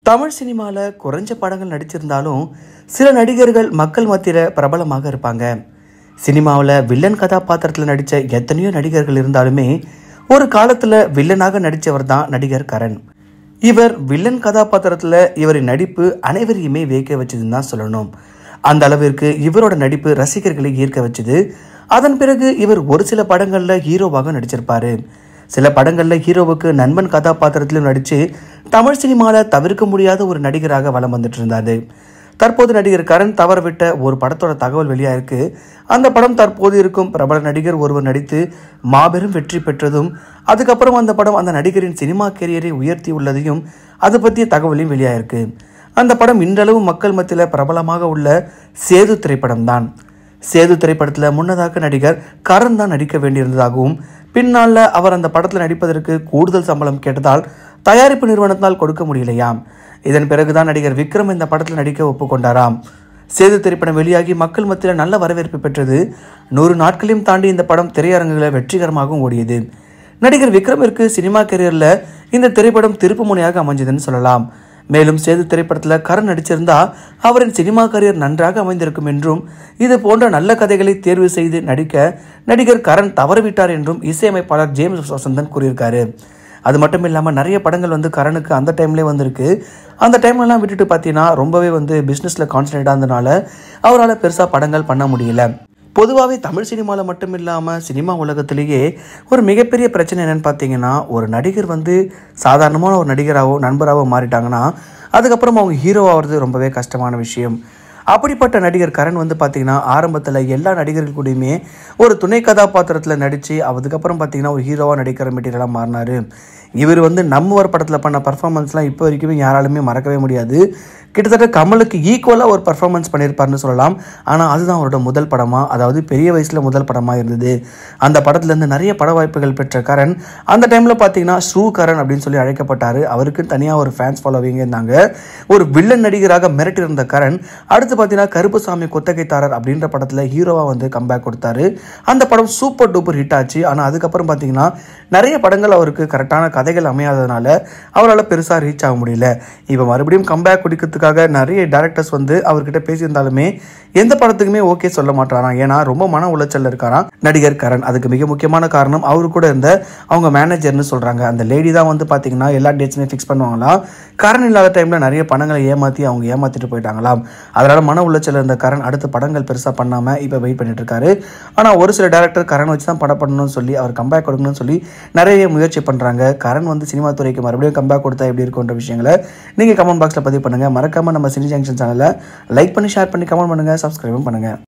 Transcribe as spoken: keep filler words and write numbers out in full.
தமிழ் சினிமாவில் குறைஞ்ச படங்கள் நடிச்சிருந்தாலும் சில நடிகர்கள் மக்கள் மத்தியில் பிரபலமாக இருப்பாங்க. சினிமாவில் வில்லன் கதாபாத்திரத்தில் நடித்த எத்தனையோ நடிகர்கள் இருந்தாலுமே ஒரு காலத்தில் வில்லனாக நடித்தவர் தான் நடிகர் கரண். இவர் வில்லன் கதாபாத்திரத்தில் இவரின் நடிப்பு அனைவரையுமே வியக்க வச்சதுன்னு தான் சொல்லணும். அந்த அளவிற்கு இவரோட நடிப்பு ரசிகர்களை ஈர்க்க வச்சது. அதன் பிறகு இவர் ஒரு சில படங்களில் ஹீரோவாக நடிச்சிருப்பாரு. சில படங்களில் ஹீரோவுக்கு நண்பன் கதாபாத்திரத்திலும் நடித்து தமிழ் சினிமாவில் தவிர்க்க முடியாத ஒரு நடிகராக வலம் வந்துட்டு இருந்தாரு. தற்போது நடிகர் கரண் தவறவிட்ட ஒரு படத்தோட தகவல் வெளியாயிருக்கு. அந்த படம் தற்போது இருக்கும் பிரபல நடிகர் ஒருவர் நடித்து மாபெரும் வெற்றி பெற்றதும், அதுக்கப்புறம் அந்த படம் அந்த நடிகரின் சினிமா கேரியரை உயர்த்தி உள்ளதையும் அது பற்றிய தகவலையும் வெளியாயிருக்கு. அந்த படம் இன்றளவு மக்கள் மத்தியில் பிரபலமாக உள்ள சேது திரைப்படம் தான். சேது திரைப்படத்தில் முன்னதாக நடிகர் கரண் தான் நடிக்க வேண்டியிருந்ததாகவும், பின்னால் அவர் அந்த படத்தில் நடிப்பதற்கு கூடுதல் சம்பளம் கேட்டதால் தயாரிப்பு நிறுவனத்தால் கொடுக்க முடியலையாம். இதன் பிறகுதான் நடிகர் விக்ரம் இந்த படத்தில் நடிக்க ஒப்புக்கொண்டாராம். சேது திரைப்படம் வெளியாகி மக்கள் மத்தியில் நல்ல வரவேற்பு பெற்றது. நூறு நாட்களையும் தாண்டி இந்த படம் திரையரங்குகளை வெற்றிகரமாகவும் ஓடியது. நடிகர் விக்ரமிற்கு சினிமா கரியரில் இந்த திரைப்படம் திருப்பு முனையாக அமைஞ்சதுன்னு சொல்லலாம். மேலும் சேது திரைப்படத்தில் கரண் நடிச்சிருந்தா அவரின் சினிமா கரியர் நன்றாக அமைந்திருக்கும் என்றும், இது போன்ற நல்ல கதைகளை தேர்வு செய்து நடிக்க நடிகர் கரண் தவறிவிட்டார் என்றும் இசையமைப்பாளர் ஜேம்ஸ் வசந்தன் கூறியிருக்காரு. அது மட்டும் இல்லாமல் நிறைய படங்கள் வந்து கரனுக்கு அந்த டைம்லேயே வந்திருக்கு. அந்த டைம்லலாம் விட்டுட்டு பார்த்தீங்கன்னா ரொம்பவே வந்து பிஸ்னஸில் கான்சன்ட்ரேட்டாக இருந்தனால அவரால் பெருசாக படங்கள் பண்ண முடியல. பொதுவாகவே தமிழ் சினிமாவில் மட்டும் இல்லாமல் சினிமா உலகத்திலேயே ஒரு மிகப்பெரிய பிரச்சனை என்னென்னு பார்த்தீங்கன்னா, ஒரு நடிகர் வந்து சாதாரணமான ஒரு நடிகராகவோ நண்பராகவோ மாறிட்டாங்கன்னா அதுக்கப்புறம் அவங்க ஹீரோ ஆகிறது ரொம்பவே கஷ்டமான விஷயம். அப்படிப்பட்ட நடிகர் கரண் வந்து பார்த்திங்கன்னா ஆரம்பத்தில் எல்லா நடிகர்கள் கூடயுமே ஒரு துணை கதாபாத்திரத்தில் நடித்து அதுக்கப்புறம் பார்த்திங்கன்னா ஒரு ஹீரோவாக நடிக்கிற மெட்டீரியலாக மாறினார். இவர் வந்து நம்ம ஒரு படத்தில் பண்ண பர்ஃபார்மன்ஸ்லாம் இப்போ வரைக்குமே யாராலுமே மறக்கவே முடியாது. கிட்டத்தட்ட கமலுக்கு ஈக்குவலாக ஒரு பர்ஃபார்மன்ஸ் பண்ணியிருப்பார்னு சொல்லலாம். ஆனால் அதுதான் அவரோட முதல் படமாக, அதாவது பெரிய வயசில் முதல் படமாக இருந்தது. அந்த படத்துலேருந்து நிறைய பட வாய்ப்புகள் பெற்ற கரண் அந்த டைமில் பார்த்தீங்கன்னா ஷூ கரண் அப்படின்னு சொல்லி அழைக்கப்பட்டார். அவருக்கு தனியாக ஒரு ஃபேன்ஸ் ஃபாலோவிங் இருந்தாங்க. ஒரு வில்லன் நடிகராக மிரட்டி இருந்த கரண் அடுத்து பார்த்தீங்கன்னா கருப்புசாமி கொத்தகைத்தாரர் அப்படின்ற படத்தில் ஹீரோவாக வந்து கம்பேக் கொடுத்தாரு. அந்த படம் சூப்பர் டூப்பர் ஹிட் ஆச்சு. ஆனால் அதுக்கப்புறம் பார்த்தீங்கன்னா நிறைய படங்கள் அவருக்கு கரெக்டான கதைகள் அமையாததுனால அவரால் பெருசாக ரீச் ஆக முடியல. இப்போ மறுபடியும் கம்பேக் கொடுக்கிறதுக்காக நிறைய டேரக்டர்ஸ் வந்து அவர்கிட்ட பேசியிருந்தாலுமே எந்த படத்துக்குமே ஓகே சொல்ல மாட்டாராம். ஏன்னா ரொம்ப மன உளைச்சல் இருக்காராம் நடிகர் கரண். அதுக்கு மிக முக்கியமான காரணம் அவரு கூட இருந்த அவங்க மேனேஜர்னு சொல்கிறாங்க. அந்த லேடி தான் வந்து பார்த்தீங்கன்னா எல்லா டேட்ஸுமே ஃபிக்ஸ் பண்ணுவாங்களாம். கரண் இல்லாத டைமில் நிறைய படங்களை ஏமாற்றி அவங்க ஏமாற்றிட்டு போயிட்டாங்களாம். அதனால் மன உளைச்சல் இருந்த கரண் அடுத்த படங்கள் பெருசாக பண்ணாமல் இப்போ வெயிட் பண்ணிட்டு இருக்காரு. ஆனால் ஒரு சில டேரக்டர் கரண் வச்சு தான் படம் பண்ணணும்னு சொல்லி அவர் கம்பேக் கொடுக்கணும்னு சொல்லி நிறைய முயற்சி பண்ணுறாங்க. கரண் வந்து சினிமா துறைக்கு மறுபடியும் கம்பேக் கொடுத்தா எப்படி இருக்குன்ற விஷயங்களை நீங்கள் கமெண்ட் பாக்ஸில் பதிவு பண்ணுங்கள். மறக்காமல் நம்ம சினி ஜங்ஷன் சேனலை லைக் பண்ணி ஷேர் பண்ணி கமெண்ட் பண்ணுங்கள், சப்ஸ்கிரைபும் பண்ணுங்கள்.